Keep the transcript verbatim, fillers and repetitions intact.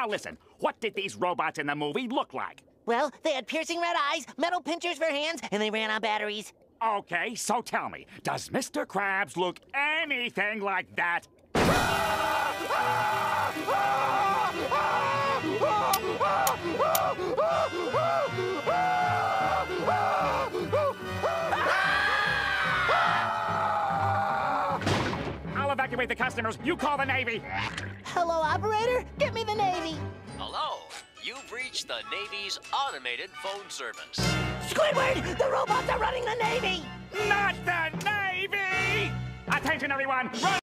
Now listen, what did these robots in the movie look like? Well, they had piercing red eyes, metal pinchers for hands, and they ran on batteries. Okay, so tell me, does Mister Krabs look anything like that? I'll evacuate the customers. You call the Navy. Hello, operator. Get me the Navy. Hello. You've reached the Navy's automated phone service. Squidward! The robots are running the Navy! Not the Navy! Attention, everyone! Run!